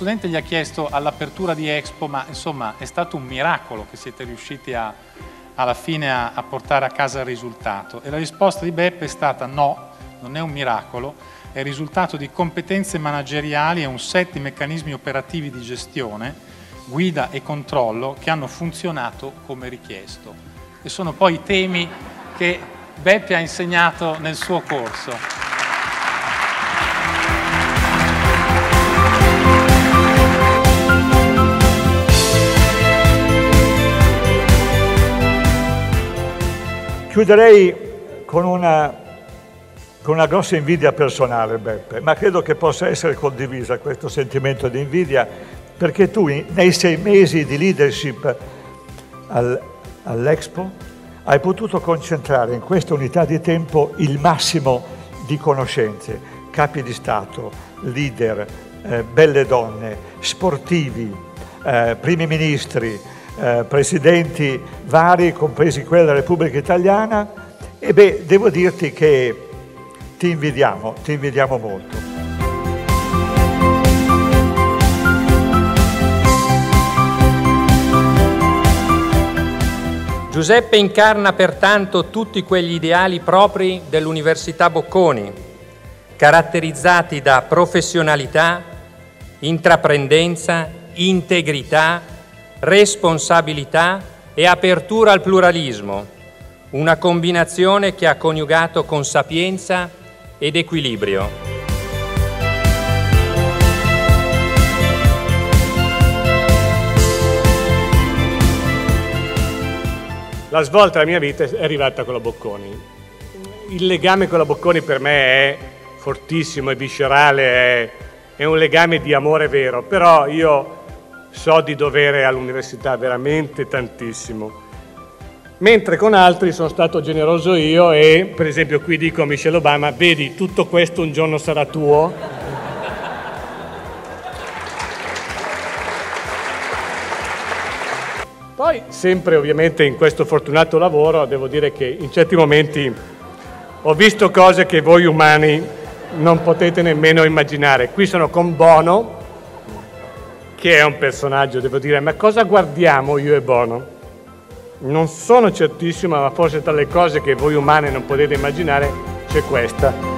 studente gli ha chiesto all'apertura di Expo, ma insomma è stato un miracolo che siete riusciti alla fine a portare a casa il risultato. E la risposta di Beppe è stata no, non è un miracolo, è il risultato di competenze manageriali e un set di meccanismi operativi di gestione, guida e controllo che hanno funzionato come richiesto. E sono poi i temi che Beppe ha insegnato nel suo corso. Chiuderei con una grossa invidia personale, Beppe, ma credo che possa essere condivisa questo sentimento di invidia, perché tu nei 6 mesi di leadership all'Expo hai potuto concentrare in questa unità di tempo il massimo di conoscenze, capi di Stato, leader, belle donne, sportivi, primi ministri, presidenti vari, compresi quelli della Repubblica Italiana, e beh, devo dirti che ti invidiamo molto. Giuseppe incarna pertanto tutti quegli ideali propri dell'Università Bocconi, caratterizzati da professionalità, intraprendenza, integrità, responsabilità e apertura al pluralismo, una combinazione che ha coniugato con sapienza ed equilibrio. La svolta della mia vita è arrivata con la Bocconi. Il legame con la Bocconi per me è fortissimo, è viscerale, è un legame di amore vero, però io so di dovere all'università veramente tantissimo. Mentre con altri sono stato generoso io e, per esempio, qui dico a Michelle Obama, vedi, tutto questo un giorno sarà tuo. Poi, sempre ovviamente in questo fortunato lavoro, devo dire che in certi momenti ho visto cose che voi umani non potete nemmeno immaginare. Qui sono con Bono, che è un personaggio, devo dire, ma cosa guardiamo io e Bono? Non sono certissimo, ma forse tra le cose che voi umani non potete immaginare c'è questa.